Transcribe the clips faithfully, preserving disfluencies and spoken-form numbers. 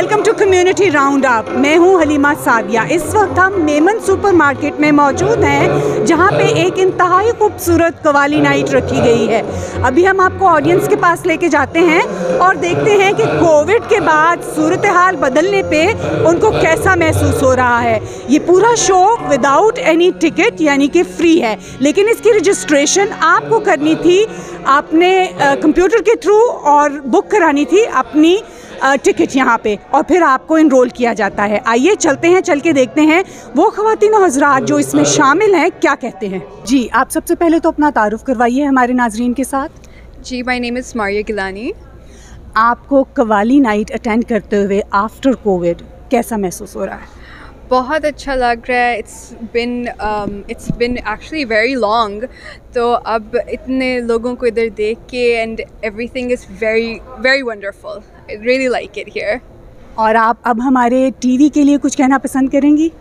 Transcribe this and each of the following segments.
Welcome to community round up. मैं हूं हलीमा सादिया। इस वक्त हम मेमन सुपरमार्केट में मौजूद हैं, जहां पे एक इंतहाई खूबसूरत कवाली नाइट रखी गई है। अभी हम आपको ऑडियंस के पास लेके जाते हैं और देखते हैं कि कोविड के बाद सूरत हाल बदलने पे उनको कैसा महसूस हो रहा है। ये पूरा शो विदाउट एनी टिकट यानी कि फ्री है, लेकिन इसकी रजिस्ट्रेशन आपको करनी थी आपने कंप्यूटर के थ्रू और बुक करानी थी अपनी टिकट यहाँ पे, और फिर आपको इनरोल किया जाता है। आइए चलते हैं, चल के देखते हैं वो ख़वातीन और हज़रात जो इसमें शामिल हैं क्या कहते हैं। जी, आप सबसे पहले तो अपना तारुफ करवाइए हमारे नाजरीन के साथ। जी, my name is Maria Gilani. आपको कवाली नाइट अटेंड करते हुए आफ्टर कोविड कैसा महसूस हो रहा है? बहुत अच्छा लग रहा है। It's been it's been actually very long, तो अब इतने लोगों को इधर देख के and everything is very very wonderful. I really like it here. और आप अब हमारे टीवी के लिए कुछ कहना पसंद करेंगी?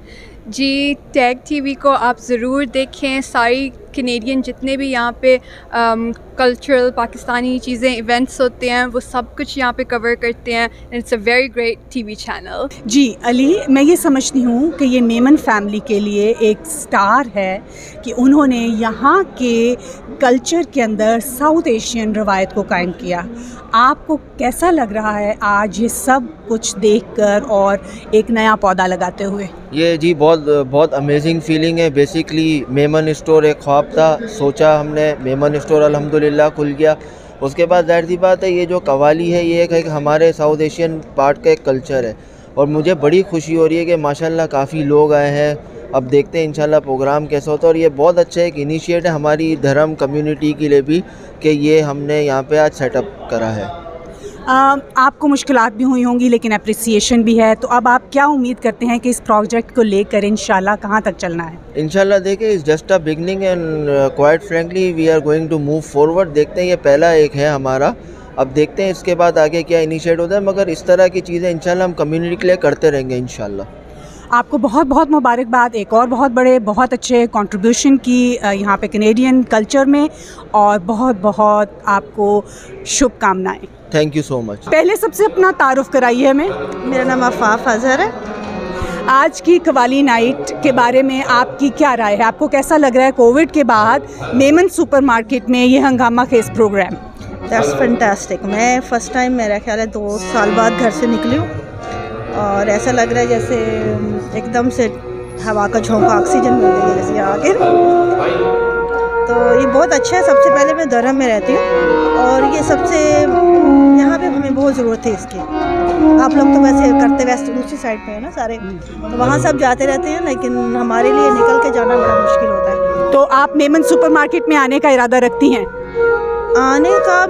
जी, टैग टीवी को आप ज़रूर देखें। सारी कैनेडियन जितने भी यहाँ पे कल्चरल um, पाकिस्तानी चीज़ें इवेंट्स होते हैं वो सब कुछ यहाँ पे कवर करते हैं। It's a very great TV channel. जी अली, मैं ये समझती हूँ कि ये मेमन फैमिली के लिए एक स्टार है कि उन्होंने यहाँ के कल्चर के अंदर साउथ एशियन रवायत को कायम किया। आपको कैसा लग रहा है आज ये सब कुछ देखकर और एक नया पौधा लगाते हुए? ये जी बहुत बहुत अमेजिंग फीलिंग है। बेसिकली मेमन स्टोर एक ख्वाब था, सोचा हमने, मेमन स्टोर अल्हम्दुलिल्लाह खुल गया। उसके बाद जाहिर सी बात है ये जो कवाली है ये एक, एक हमारे साउथ एशियन पार्ट का एक कल्चर है, और मुझे बड़ी खुशी हो रही है कि माशाल्लाह काफ़ी लोग आए हैं। अब देखते हैं इंशाल्लाह प्रोग्राम कैसा होता है। और ये बहुत अच्छा एक इनिशिएट है हमारी धर्म कम्युनिटी के लिए भी कि ये हमने यहाँ पे आज सेटअप करा है। आ, आपको मुश्किलात भी हुई होंगी लेकिन अप्रिसिएशन भी है, तो अब आप क्या उम्मीद करते हैं कि इस प्रोजेक्ट को लेकर इंशाल्लाह कहाँ तक चलना है? इंशाल्लाह देखिए, it's just a beginning and quite frankly we are going to move forward. देखते हैं, ये पहला एक है हमारा, अब देखते हैं इसके बाद आगे क्या इनिशिएट होता है। मगर इस तरह की चीज़ें इंशाल्लाह हम कम्युनिटी के लिए करते रहेंगे इंशाल्लाह। आपको बहुत बहुत मुबारकबाद, एक और बहुत बड़े बहुत अच्छे कंट्रीब्यूशन की यहाँ पे कैनेडियन कल्चर में, और बहुत बहुत आपको शुभकामनाएं। Thank you so much. पहले सबसे अपना तारुफ कराइए हमें। मेरा नाम आफाफ अजहर है। आज की कवाली नाइट के बारे में आपकी क्या राय है? आपको कैसा लग रहा है कोविड के बाद मेमन सुपरमार्केट में ये हंगामा खेज प्रोग्राम? That's fantastic. मैं फ़र्स्ट टाइम मेरा ख्याल है दो साल बाद घर से निकली हूँ, और ऐसा लग रहा है जैसे एकदम से हवा का झोंका, ऑक्सीजन मिल गई है जैसे आगे। तो ये बहुत अच्छा है। सबसे पहले मैं दरहम में रहती हूँ, और ये सबसे यहाँ पे हमें बहुत ज़रूरत है इसकी। आप लोग तो वैसे करते वैसे दूसरी साइड पे है ना सारे, तो वहाँ सब जाते रहते हैं, लेकिन हमारे लिए निकल के जाना बड़ा मुश्किल होता है। तो आप मेमन सुपरमार्केट में आने का इरादा रखती हैं? आने का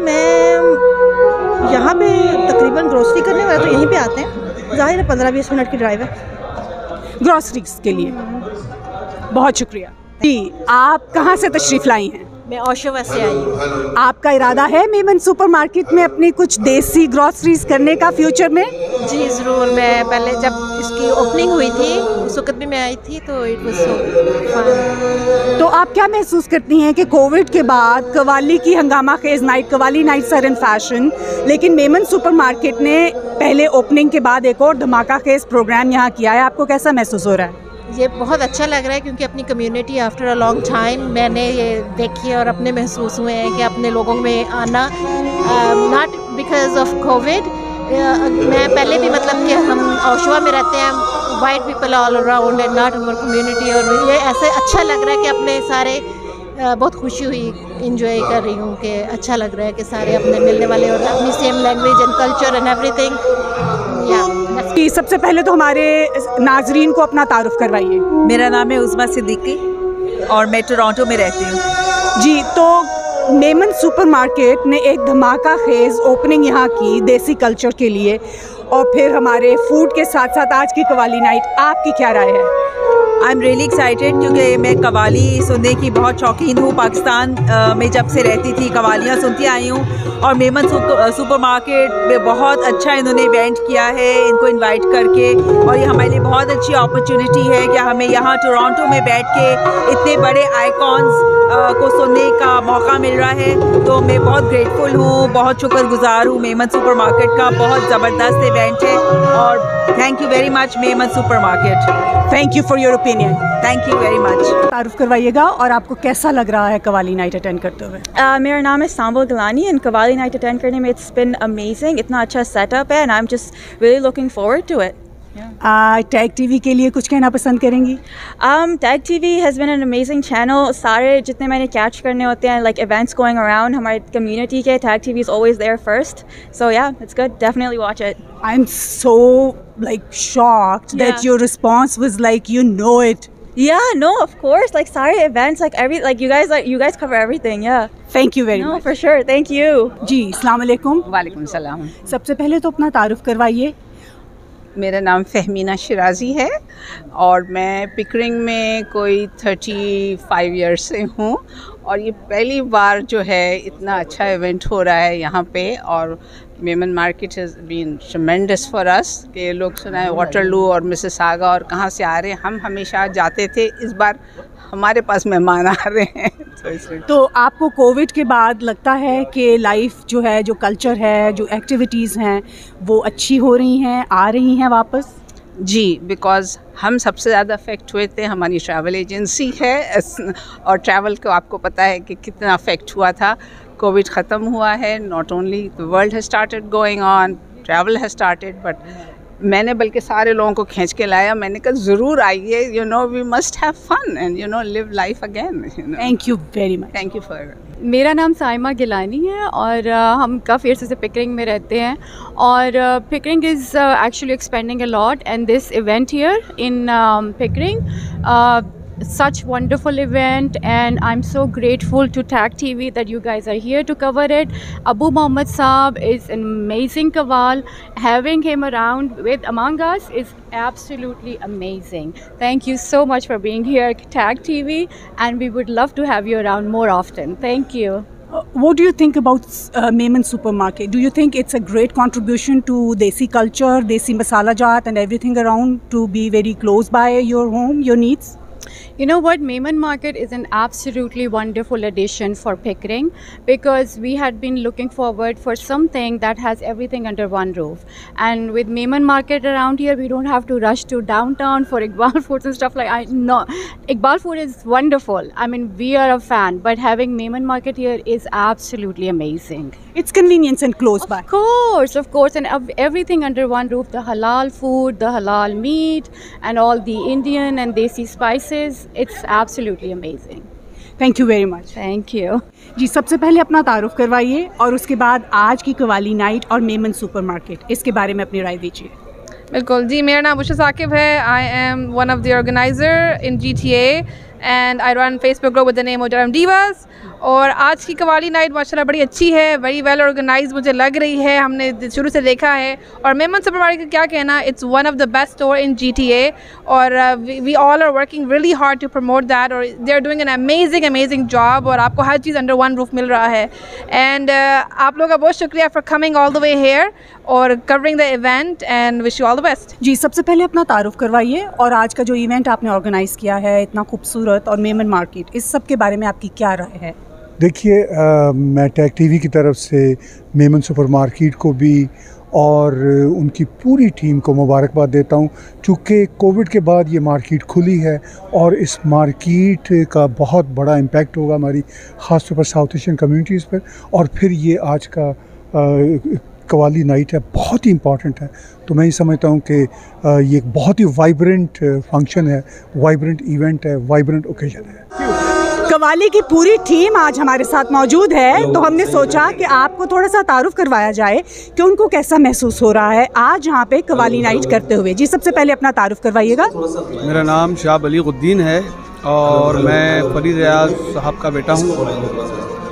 मैं यहाँ पे तकरीबन ग्रोसरी करने वाले तो यहीं पे आते हैं। ज़ाहिर है पंद्रह बीस मिनट की ड्राइव है ग्रोसरीज के लिए। बहुत शुक्रिया जी। आप कहाँ से तशरीफ़ लाई हैं? मैं ओशोवा से आई हूँ। आपका इरादा है मेमन सुपरमार्केट में अपनी कुछ देसी ग्रोसरीज करने का फ्यूचर में? जी ज़रूर। मैं पहले जब इसकी ओपनिंग हुई थी उस वक्त भी मैं आई थी, तो इट वाज सो फन। तो आप क्या महसूस करती हैं कि कोविड के बाद कवाली की हंगामा खेज night, qawwali nights are in fashion, लेकिन मेमन सुपरमार्केट ने पहले ओपनिंग के बाद एक और धमाका खेज प्रोग्राम यहाँ किया है, आपको कैसा महसूस हो रहा है? ये बहुत अच्छा लग रहा है क्योंकि अपनी community after a long time मैंने ये देखी है और अपने महसूस हुए हैं कि अपने लोगों में आना, नॉट बिकॉज ऑफ कोविड। मैं पहले भी मतलब कि हम ओशोवा में रहते हैं, white people all around and not our community, और ये ऐसे अच्छा लग रहा है कि अपने सारे uh, बहुत खुशी हुई, इंजॉय कर रही हूँ कि अच्छा लग रहा है कि सारे अपने मिलने वाले और अपनी same language and culture and everything. या सबसे पहले तो हमारे नाजरीन को अपना तारुफ करवाइए। मेरा नाम है उज़मा सिद्दीकी और मैं टोरंटो में रहती हूँ। जी, तो मेमन सुपरमार्केट ने एक धमाका खेज ओपनिंग यहाँ की देसी कल्चर के लिए, और फिर हमारे फूड के साथ साथ आज की कवाली नाइट, आपकी क्या राय है? आई एम रियली एक्साइटेड क्योंकि मैं कवाली सुनने की बहुत शौकीन हूँ। पाकिस्तान में जब से रहती थी कवालियाँ सुनती आई हूँ, और मेमन सुपर मार्केट में बहुत अच्छा इन्होंने इवेंट किया है इनको इनवाइट करके, और ये हमारे लिए बहुत अच्छी अपॉर्चुनिटी है कि हमें यहाँ टोरंटो में बैठ के इतने बड़े आइकॉन्स को सुनने का मौका मिल रहा है। तो मैं बहुत ग्रेटफुल हूँ, बहुत शुक्रगुजार हूँ मेमन सुपर मार्केट का। बहुत ज़बरदस्त इवेंट है और thank you very much Memon supermarket. Thank you for your opinion. Thank you very much. तारुफ करवाइएगा और आपको कैसा लग रहा है कवाली नाइट अटेंड करते हुए? Uh, मेरा नाम है Sumbul Galani and qawwali night attend करने में इट्स बिन अमेजिंग। इतना अच्छा सेटअप है and I am just really looking forward to it. Tag TV के लिए कुछ कहना पसंद करेंगी? um, Tag TV has been an amazing channel. सारे जितने मैंने कैच करने होते हैं लाइक इवेंट्स गोइंग अराउंड हमारे कम्युनिटी के, Tag TV is always there first. So yeah it's good, definitely watch it. I am so like shocked that Yeah. your response was like you know it. Yeah, no, of course. Like sorry events, like every like you guys like you guys cover everything. Yeah. Thank you very No, much. for sure. Thank you. जी अस्सलाम वालेकुम। वालेकुम सलाम। सबसे पहले तो अपना तारुफ करवाइए। मेरा नाम फहमीना शिराजी है और मैं पिकरिंग में कोई थर्टी फाइव ईयर्स से हूँ, और ये पहली बार जो है इतना अच्छा इवेंट हो रहा है यहाँ पे। और Memon market has been tremendous for us कि लोग सुना है वाटरलू और मिसिसागा और कहाँ से आ रहे हैं। हम हमेशा जाते थे, इस बार हमारे पास मेहमान आ रहे हैं। तो इसलिए तो आपको कोविड के बाद लगता है कि लाइफ जो है, जो कल्चर है, जो एक्टिविटीज़ हैं वो अच्छी हो रही हैं, आ रही हैं वापस? जी, बिकॉज़ हम सबसे ज़्यादा अफेक्ट हुए थे, हमारी ट्रैवल एजेंसी है और ट्रैवल को आपको पता है कि कितना अफेक्ट हुआ था। कोविड ख़त्म हुआ है, not only the world has started going on, travel has started, but मैंने बल्कि सारे लोगों को खींच के लाया। मैंने कहा ज़रूर आइए, you know we must have fun and you know live life again. Thank you very much. Thank you for. मेरा नाम साइमा गिलानी है और uh, हम काफ़ी अर्से से पिकरिंग में रहते हैं, और Pickering is actually expanding a lot and this event here in Pickering such wonderful event, and I'm so grateful to Tag T V that you guys are here to cover it. Abu Mohammed Saab is an amazing kawal. Having him around with among us is absolutely amazing. Thank you so much for being here, Tag T V, and we would love to have you around more often. Thank you. Uh, what do you think about uh, Memon Supermarket? Do you think it's a great contribution to Desi culture, Desi masala jaat and everything around to be very close by your home, your needs? You know what, Memon Market is an absolutely wonderful addition for Pickering, because we had been looking forward for something that has everything under one roof. And with Memon Market around here, we don't have to rush to downtown for Iqbal Foods and stuff like I no Iqbal Food is wonderful. I mean, we are a fan, but having Memon Market here is absolutely amazing. It's convenience and close by. Of course, of course, and of everything under one roof, the halal food, the halal meat, and all the Indian and Desi spices. It's absolutely amazing. Thank you very much. Thank you. जी सबसे पहले अपना तारुफ करवाइए और उसके बाद आज की कवाली नाइट और मेमन सुपरमार्केट, इसके बारे में अपनी राय दीजिए। बिल्कुल जी, मेरा नाम उषा साकिब है। I am one of the organizer in G T A and I run Facebook group with the name ओजरम डीवास। और आज की कवाली नाइट माशाल्लाह बड़ी अच्छी है, वेरी वेल ऑर्गेनाइज मुझे लग रही है, हमने शुरू से देखा है। और मेमन सुपरमार्केट का क्या कहना, it's one of the best store in G T A, और we all are working really hard to promote that, और they are doing an amazing amazing job, और आपको हर चीज़ अंडर वन रूफ मिल रहा है। एंड uh, आप लोगों का बहुत शुक्रिया for coming all the way here और covering the event, and wish you all the best. जी सबसे पहले अपना तारुफ करवाइए और आज का जो इवेंट आपने ऑर्गेनाइज़ किया है इतना खूबसूरत, और मेमन मार्केट, इस सब के बारे में आपकी क्या राय है? देखिए, मैं टैग टीवी की तरफ से मेमन सुपर मार्केट को भी और उनकी पूरी टीम को मुबारकबाद देता हूँ, चूँकि कोविड के बाद ये मार्केट खुली है और इस मार्केट का बहुत बड़ा इम्पैक्ट होगा हमारी ख़ास तौर पर साउथ एशियन कम्युनिटीज़ पर। और फिर ये आज का आ, कवाली नाइट है, बहुत ही इम्पॉर्टेंट है। तो मैं ये समझता हूँ कि ये एक बहुत ही वाइब्रेंट फंक्शन है, वाइब्रेंट इवेंट है, वाइब्रेंट ओकेजन है। कवाली की पूरी टीम आज हमारे साथ मौजूद है, तो हमने सोचा कि आपको थोड़ा सा तारुफ करवाया जाए कि उनको कैसा महसूस हो रहा है आज यहाँ पे कवाली नाइट करते हुए। जी सबसे पहले अपना तारुफ करवाइएगा। मेरा नाम शाह अली गुद्दीन है और मैं फरीद रियाज साहब का बेटा हूँ।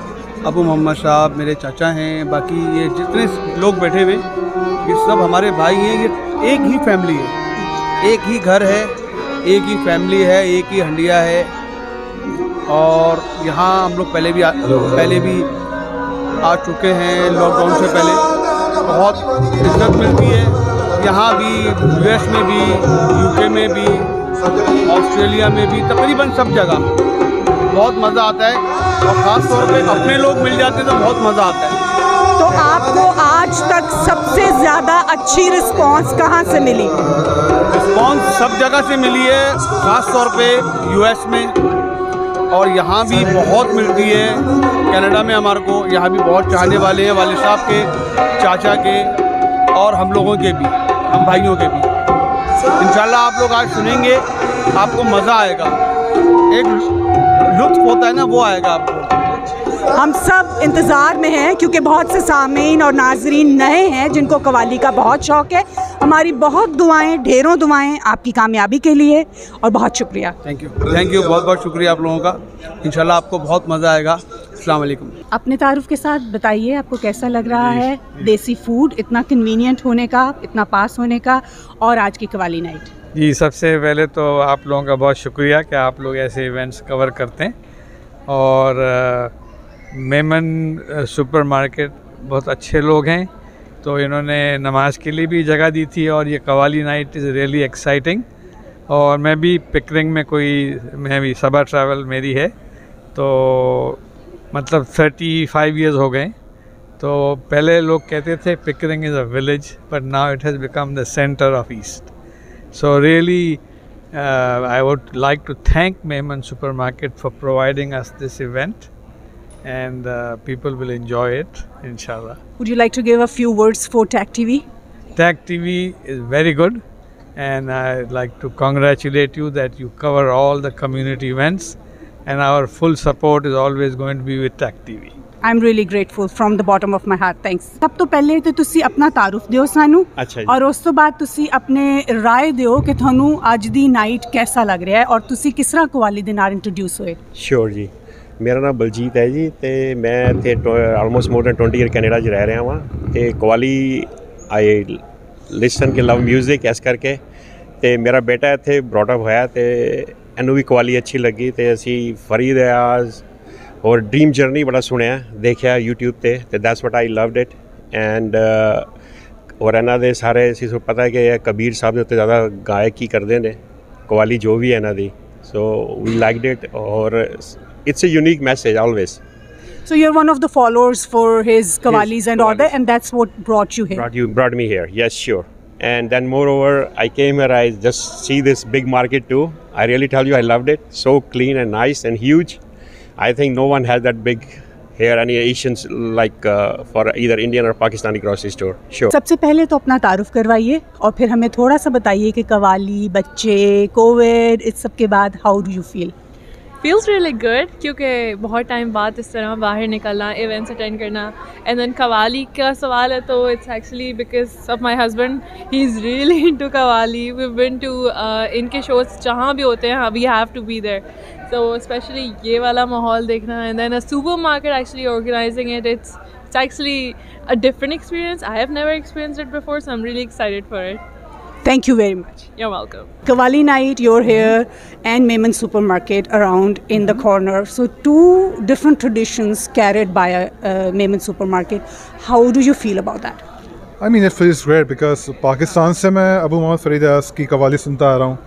अबू मोहम्मद साहब मेरे चाचा हैं, बाकी ये जितने लोग बैठे हुए ये सब हमारे भाई हैं। ये एक ही फैमिली है, एक ही घर है, एक ही फैमिली है, एक ही हंडिया है। और यहाँ हम लोग पहले भी आ, पहले भी आ चुके हैं लॉकडाउन से पहले। बहुत इज्जत मिलती है यहाँ भी, यूएस में भी, यूके में भी, ऑस्ट्रेलिया में भी, तकरीबन सब जगह बहुत मज़ा आता है। और ख़ास तौर पे अपने लोग मिल जाते हैं तो बहुत मज़ा आता है। तो आपको आज तक सबसे ज़्यादा अच्छी रिस्पांस कहाँ से मिली? रिस्पांस सब जगह से मिली है, ख़ास तौर पे यूएस में, और यहाँ भी बहुत मिलती है। कनाडा में हमारे को यहाँ भी बहुत चाहने वाले हैं, वाले साहब के, चाचा के, और हम लोगों के भी, हम भाइयों के भी। इंशाल्लाह आप लोग आज सुनेंगे, आपको मज़ा आएगा, एक लुत्फ़ होता है ना, वो आएगा आपको। हम सब इंतज़ार में हैं क्योंकि बहुत से सामीन और नाजरीन नए हैं जिनको कव्वाली का बहुत शौक़ है। हमारी बहुत दुआएं, ढेरों दुआएं आपकी कामयाबी के लिए, और बहुत शुक्रिया। थैंक यू थैंक यू बहुत बहुत शुक्रिया आप लोगों का। इंशाल्लाह आपको बहुत मज़ा आएगा। अस्सलाम वालेकुम। अपने तारुफ के साथ बताइए, आपको कैसा लग रहा है देसी फूड इतना कन्वीनियंट होने का, इतना पास होने का, और आज की कव्वाली नाइट? जी, सबसे पहले तो आप लोगों का बहुत शुक्रिया कि आप लोग ऐसे इवेंट्स कवर करते हैं। और मेमन सुपर मार्केट बहुत अच्छे लोग हैं, तो इन्होंने नमाज के लिए भी जगह दी थी, और ये qawwali night is really exciting. और मैं भी पिकरिंग में कोई मैं भी सबा ट्रैवल मेरी है, तो मतलब थर्टी फाइव ईयर्स हो गए। तो पहले लोग कहते थे Pickering is a village, but now it has become the centre of east. So really, uh, I would like to thank Mehman Supermarket for providing us this event, and uh, people will enjoy it, inshallah. Would you like to give a few words for T A C T V? T A C T V is very good, and I'd like to congratulate you that you cover all the community events, and our full support is always going to be with T A C T V. I'm really grateful from the bottom of my heart. Thanks. सब तो पहले तो तुसी अपना तारुफ दियो सानू, और उस तो बाद तुसी अपने राय दियो कि थानू आज दी नाइट कैसा लग रहा है, और तुसी किस तरह कव्वाली दे नाल इंट्रोड्यूस होए। श्योर जी, मेरा नाम बलजीत है जी, ते मैं इत्थे almost more than twenty year Canada च रह रहा वां, ते कव्वाली आई लिसन के लव म्यूजिक इस करके, ते मेरा बेटा इत्थे ब्रॉट अप होया, ते इनू भी कव्वाली अच्छी लगी, ते असी फरीद रियाज और ड्रीम जर्नी बड़ा सुनिया देखिया यूट्यूब ते, ते that's what I loved it. And और इन्हां दे सारे असीं पता है कि कबीर साहब दे उत्ते ज़्यादा गायक ही करते हैं कव्वाली जो भी है इन्हां दी, सो वी लाइक्ड इट, और it's a unique message always. So you're one of the followers for his kawali's and all that, and that's what brought you here. Brought you brought me here, yes, sure. And then moreover, I came here, I just see this big market too. I really tell you, I loved it. So clean and nice and huge. I think no one has that big here, any Asians like uh, for either Indian or Pakistani grocery store. Sure. सबसे पहले तो अपना तारुफ करवाइए, और फिर हमें थोड़ा सा बताइए कि कव्वाली, बच्चे, कोविड, इस सब के बाद how do you feel? Feels really good क्योंकि बहुत टाइम बाद इस तरह बाहर निकलना, इवेंट्स अटेंड करना, एंड देन कव्वाली का सवाल है तो it's actually because of my husband, he is really into qawwali. We have been to इनके शोज जहाँ भी होते हैं, we have to be there, so especially ये वाला माहौल देखना, and then a supermarket actually organizing it, it's it's actually a different experience. I have never experienced it before, so I'm really excited for it. Thank you very much. You're welcome. Kawali night, you're here, and Mehman Supermarket around in the corner. So two different traditions carried by a uh, Mehman Supermarket. How do you feel about that? I mean, it feels great because Pakistan से मैं अबू मोहम्मद फरीद रियाज की कव्वाली सुनता आ रहा हूँ,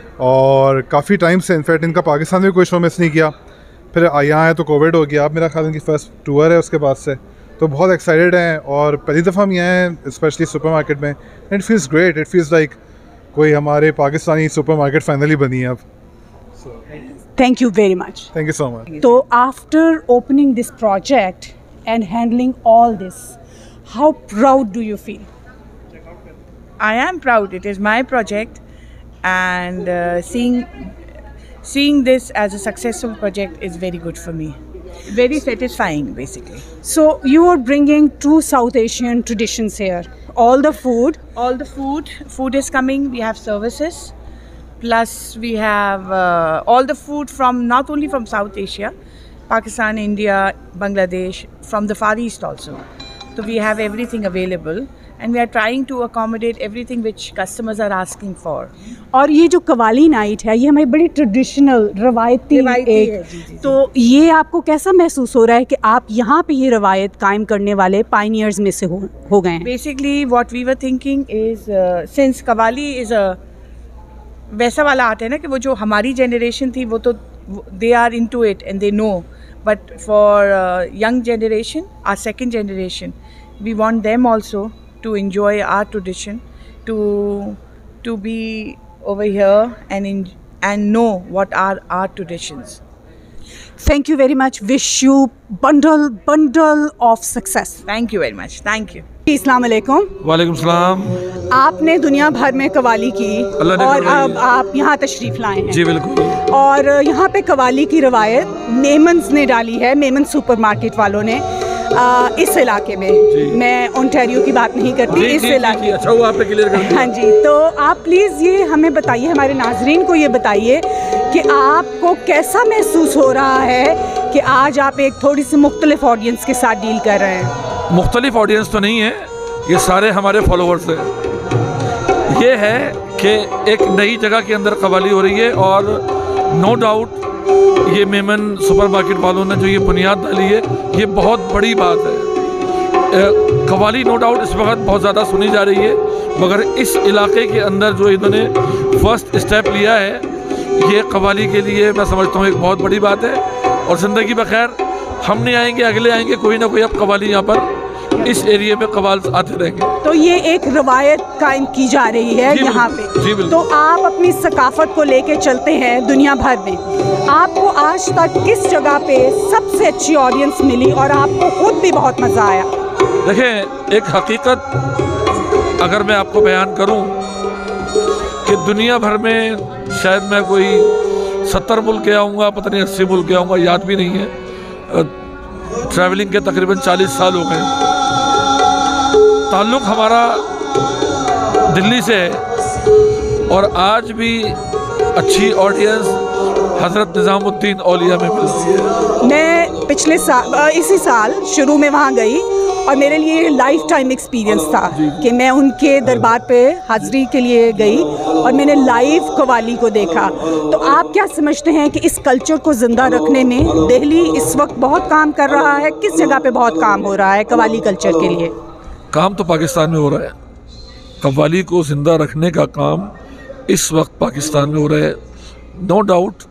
और काफ़ी time से, in fact इनका पाकिस्तान में कोई शो मिस नहीं किया। फिर यहाँ आए तो कोविड हो गया, अब मेरा ख्याल इनकी फर्स्ट टूर है उसके बाद से, तो बहुत एक्साइटेड हैं, और पहली दफ़ा हम यहाँ हैं स्पेशली सुपर मार्केट में। It feels great, it feels like कोई हमारे पाकिस्तानी सुपर मार्केट फाइनली बनी है अब। Thank you very much. Thank you so much. So after opening this project and handling all this, how proud do you feel? I am proud. It is my project, and uh, seeing seeing this as a successful project is very good for me. Very satisfying, basically. So you are bringing two South Asian traditions here. All the food. All the food. Food is coming. We have services. Plus we have uh, all the food from not only from South Asia, Pakistan, India, Bangladesh, from the Far East also. So we have everything available. and we are trying to accommodate everything which customers are asking for. और ये जो qawwali night है ये हमारी बड़ी traditional रवायती एक है, जी, जी, जी. तो ये आपको कैसा महसूस हो रहा है कि आप यहाँ पे ये रवायत कायम करने वाले पायनियर्स में से हो हो गए हैं? Basically what we were thinking is uh, since qawwali is a वैसा वाला आर्ट है ना कि वो जो हमारी जनरेशन थी वो तो they are into it and they know, but for uh, young generation, our second generation, we want them also to enjoy our tradition, to to be over here and in, and know what are our traditions. Thank you very much. Wish you bundle bundle of success. Thank you very much. Thank you. अस्सलाम वालेकुम। वालेकुम सलाम। आपने दुनिया भर में कवाली की और अब आप यहाँ तशरीफ़ लाए हैं। जी बिल्कुल। और यहाँ पे कवाली की रवायत मेमन्स ने डाली है, मेमन सुपरमार्केट वालों ने आ, इस इलाके में। मैं ओंटारियो की बात नहीं करती, इस इलाके। अच्छा हुआ आपने क्लियर कर दिया। हाँ जी, तो आप प्लीज़ ये हमें बताइए, हमारे नाजरीन को ये बताइए कि आपको कैसा महसूस हो रहा है कि आज आप एक थोड़ी सी मुख्तलिफ ऑडियंस के साथ डील कर रहे हैं। मुख्तलिफ ऑडियंस तो नहीं है, ये सारे हमारे फॉलोअर्स हैं। ये है कि एक नई जगह के अंदर कवाली हो रही है और नो डाउट ये मेमन सुपरमार्केट वालों ने जो ये बुनियाद डाली है ये बहुत बड़ी बात है। कवाली नो डाउट इस वक्त बहुत ज़्यादा सुनी जा रही है, मगर इस इलाके के अंदर जो इन्होंने फर्स्ट स्टेप लिया है ये कवाली के लिए मैं समझता हूँ एक बहुत बड़ी बात है। और ज़िंदगी बखैर हम नहीं आएंगे, अगले आएंगे, कोई ना कोई अब कवाली यहाँ पर इस एरिया में कवाल आते रहेंगे। तो ये एक रवायत कायम की जा रही है यहाँ पे। तो आप अपनी सकाफत को लेके चलते हैं दुनिया भर में। आपको आज तक किस जगह पे सबसे अच्छी ऑडियंस मिली और आपको खुद भी बहुत मज़ा आया? देखें, एक हकीकत अगर मैं आपको बयान करूं कि दुनिया भर में शायद मैं कोई सत्तर मुल्क गया हूँगा, पता नहीं अस्सी मुल्क गया हूँगा, याद भी नहीं है। ट्रैवलिंग के तकरीबन चालीस साल हो गए। ताल्लुक़ हमारा दिल्ली से है और आज भी अच्छी ऑडियंस हज़रत निज़ामुद्दीन औलिया में मिलती है। मैं पिछले साल इसी साल शुरू में वहाँ गई और मेरे लिए लाइफ टाइम एक्सपीरियंस था कि मैं उनके दरबार पे हाज़री के लिए गई और मैंने लाइव कवाली को देखा। तो आप क्या समझते हैं कि इस कल्चर को ज़िंदा रखने में दिल्ली इस वक्त बहुत काम कर रहा है? किस जगह पे बहुत काम हो रहा है कवाली कल्चर के लिए? काम तो पाकिस्तान में हो रहा है। कव्वाली को ज़िंदा रखने का काम इस वक्त पाकिस्तान में हो रहा है। नो डाउट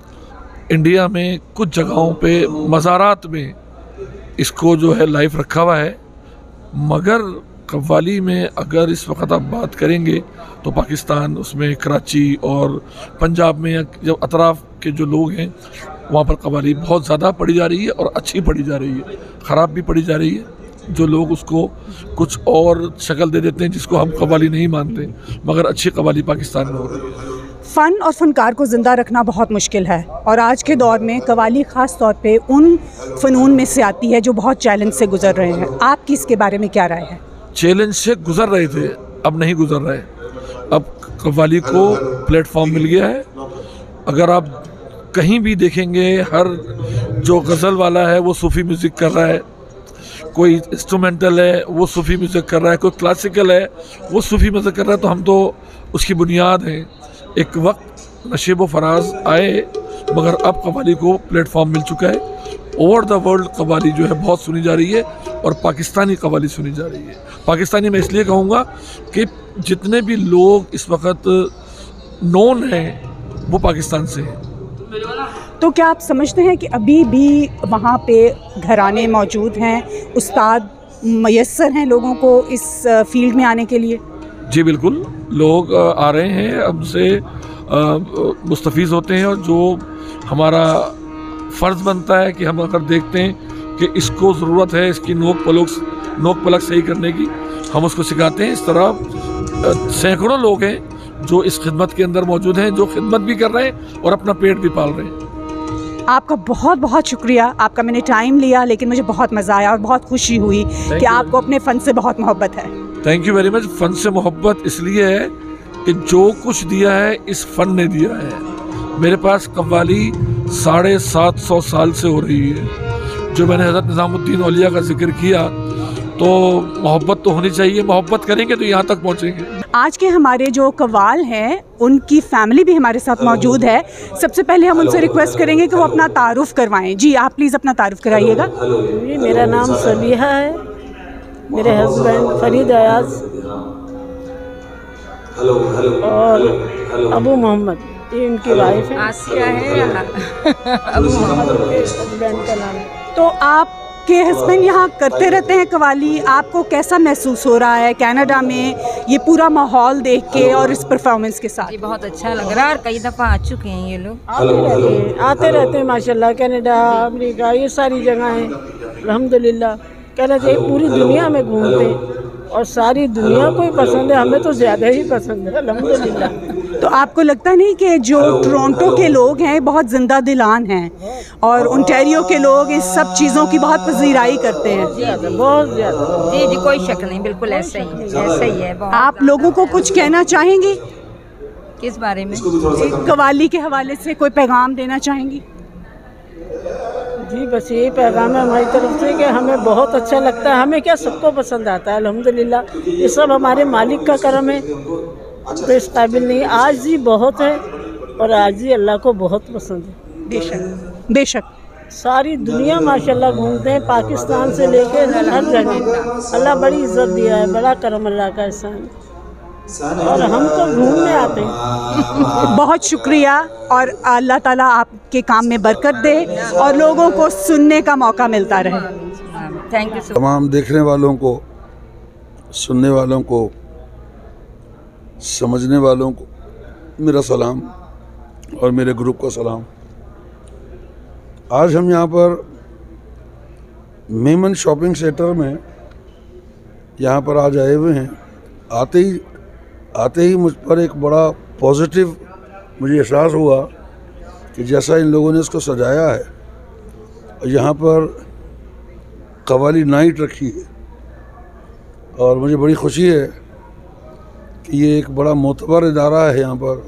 इंडिया में कुछ जगहों पे मज़ारात में इसको जो है लाइव रखा हुआ है, मगर कव्वाली में अगर इस वक्त आप बात करेंगे तो पाकिस्तान उसमें कराची और पंजाब में जब अतराफ़ के जो लोग हैं वहाँ पर कव्वाली बहुत ज़्यादा पढ़ी जा रही है और अच्छी पढ़ी जा रही है। ख़राब भी पढ़ी जा रही है, जो लोग उसको कुछ और शक्ल दे देते हैं जिसको हम कव्वाली नहीं मानते, मगर अच्छी कव्वाली पाकिस्तान में हो रही है। फ़न और फ़नकार को ज़िंदा रखना बहुत मुश्किल है और आज के दौर में कव्वाली ख़ास तौर पे उन फ़नून में से आती है जो बहुत चैलेंज से गुज़र रहे हैं। आपकी इसके बारे में क्या राय है? चैलेंज से गुज़र रहे थे, अब नहीं गुज़र रहे। अब कव्वाली को प्लेटफॉर्म मिल गया है। अगर आप कहीं भी देखेंगे, हर जो गज़ल वाला है वो सूफ़ी म्यूज़िक कर रहा है, कोई इंस्ट्रूमेंटल है वो सूफ़ी म्यूज़िक कर रहा है, कोई क्लासिकल है वो सूफ़ी म्यूज़िक कर रहा है। तो हम तो उसकी बुनियाद हैं। एक वक्त नशीब व फराज आए, मगर अब कव्वाली को प्लेटफॉर्म मिल चुका है। ओवर द वर्ल्ड कव्वाली जो है बहुत सुनी जा रही है और पाकिस्तानी कव्वाली सुनी जा रही है। पाकिस्तानी मैं इसलिए कहूँगा कि जितने भी लोग इस वक्त नोन हैं वो पाकिस्तान से हैं। तो क्या आप समझते हैं कि अभी भी वहाँ पे घराने मौजूद हैं, उस्ताद मयस्सर हैं लोगों को इस फील्ड में आने के लिए? जी बिल्कुल, लोग आ रहे हैं, हमसे मुस्तफ़ीज़ होते हैं और जो हमारा फ़र्ज़ बनता है कि हम अगर देखते हैं कि इसको ज़रूरत है इसकी नोक पलक नोक पलक सही करने की, हम उसको सिखाते हैं। इस तरह सैकड़ों लोग हैं जो इस खिदमत के अंदर मौजूद हैं, जो खिदमत भी कर रहे हैं और अपना पेट भी पाल रहे हैं। आपका बहुत बहुत शुक्रिया, आपका मैंने टाइम लिया, लेकिन मुझे बहुत मज़ा आया और बहुत खुशी हुई कि आपको अपने फ़न से बहुत मोहब्बत है। Thank you very much. Fun से मोहब्बत इसलिए है कि जो कुछ दिया है इस फ़न ने दिया है। मेरे पास कव्वाली साढ़े सात सौ साल से हो रही है। जो मैंने हज़रत निज़ामुद्दीन औलिया का जिक्र किया, तो मोहब्बत तो होनी चाहिए, मोहब्बत करेंगे तो यहाँ तक पहुँचेंगे। आज के हमारे जो कव्वाल हैं उनकी फैमिली भी हमारे साथ मौजूद है। सबसे पहले हम उनसे रिक्वेस्ट करेंगे कि वो अपना तारुफ करवाएं। जी आप प्लीज़ अपना तारुफ कराइएगा। जी मेरा नाम सबिहा है, मेरे हस्बैंड फरीद अयाज और अबू मोहम्मद, ये उनकी वाइफ है। आसिया है अबू मोहम्मद के हस्बैंड का नाम है। तो आपके हस्बैंड यहाँ करते रहते हैं कव्वाली, आपको कैसा महसूस हो रहा है कनाडा में ये पूरा माहौल देख के और इस परफॉर्मेंस के साथ? जी बहुत अच्छा लग रहा है और कई दफ़ा आ चुके हैं ये लोग। आते रहते हैं आते रहते हैं माशाल्लाह, कनाडा अमेरिका ये सारी जगह हैं अल्हम्दुलिल्लाह। कहना चाहिए पूरी दुनिया में घूमते हैं और सारी दुनिया को ही पसंद है, हमें तो ज़्यादा ही पसंद है अल्हम्दुलिल्लाह। तो आपको लगता नहीं कि जो टोरंटो के लोग हैं बहुत जिंदा दिलान हैं और ओंटारियो के लोग इस सब चीज़ों की बहुत पजीराई करते हैं? ज़्यादा, बहुत ज़्यादा। जी जी कोई शक नहीं, बिल्कुल ऐसा ही ऐसा ही है। आप लोगों को कुछ कहना चाहेंगी किस बारे में? कव्वाली के हवाले से कोई पैगाम देना चाहेंगी? जी बस यही पैगाम है हमारी तरफ से कि हमें बहुत अच्छा लगता है। हमें क्या, सबको पसंद आता है अल्हम्दुलिल्लाह। ये सब हमारे मालिक का करम है, तो इस काबिल नहीं। आज ही बहुत है और आज ही अल्लाह को बहुत पसंद है। बेशक बेशक सारी दुनिया माशाल्लाह घूमते हैं, पाकिस्तान से लेके हर जगह। अल्लाह बड़ी इज्जत दिया है, बड़ा करम अल्लाह का एहसान, और हम तो घूमने आते हैं। बहुत शुक्रिया और अल्लाह ताला आपके काम में बरकत दे और लोगों को सुनने का मौका मिलता रहे। Thank you. तमाम देखने वालों को, सुनने वालों को, समझने वालों को मेरा सलाम और मेरे ग्रुप का सलाम। आज हम यहाँ पर मेमन शॉपिंग सेंटर में यहाँ पर आज आए हुए हैं। आते ही आते ही मुझ पर एक बड़ा पॉजिटिव मुझे एहसास हुआ कि जैसा इन लोगों ने इसको सजाया है और यहाँ पर कव्वाली नाइट रखी है, और मुझे बड़ी खुशी है कि ये एक बड़ा मोतबर इदारा है यहाँ पर।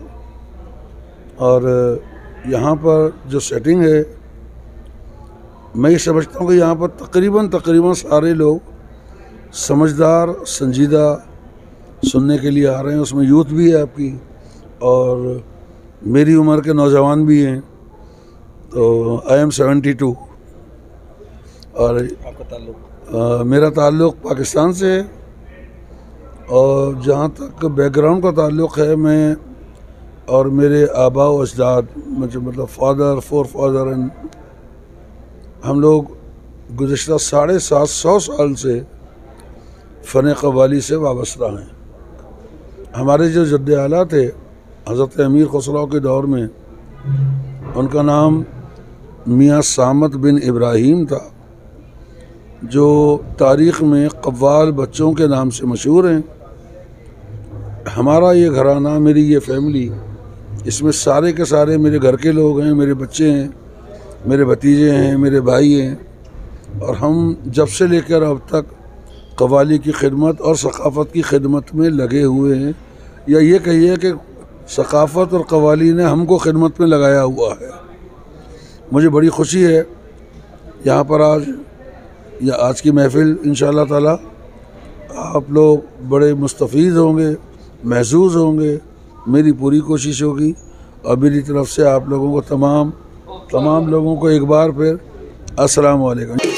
और यहाँ पर जो सेटिंग है, मैं ये समझता हूँ कि यहाँ पर तकरीबन तकरीबन सारे लोग समझदार, संजीदा सुनने के लिए आ रहे हैं। उसमें यूथ भी है आपकी और मेरी उम्र के नौजवान भी हैं। तो आई एम सेवेंटी टू और आपका ताल्लुक? आ, मेरा ताल्लुक पाकिस्तान से है, और जहाँ तक बैकग्राउंड का ताल्लुक़ है, मैं और मेरे आबा व अजदाद, मुझे मतलब फादर, फोर फादर एंड हम लोग गुज़िश्ता साढ़े सात सौ साल से फ़न कव्वाली से वाबस्ता हैं। हमारे जो जद्द आला थे हज़रत अमीर खुसरो के दौर में, उनका नाम मियाँ सामत बिन इब्राहीम था, जो तारीख़ में कव्वाल बच्चों के नाम से मशहूर हैं। हमारा ये घराना, मेरी ये फैमिली, इसमें सारे के सारे मेरे घर के लोग हैं, मेरे बच्चे हैं, मेरे भतीजे हैं, मेरे भाई हैं, और हम जब से लेकर अब तक कव्वाली की खिदमत और सकाफ़त की खिदमत में लगे हुए हैं। या ये कहिए कि सकाफ़त और कव्वाली ने हमको खिदमत में लगाया हुआ है। मुझे बड़ी खुशी है यहाँ पर आज या आज की महफ़िल इंशाअल्लाह ताला आप लोग बड़े मुस्तफ़ीद होंगे, महसूस होंगे। मेरी पूरी कोशिश होगी और मेरी तरफ से आप लोगों को तमाम तमाम लोगों को एक बार फिर अस्सलाम वालेकुम।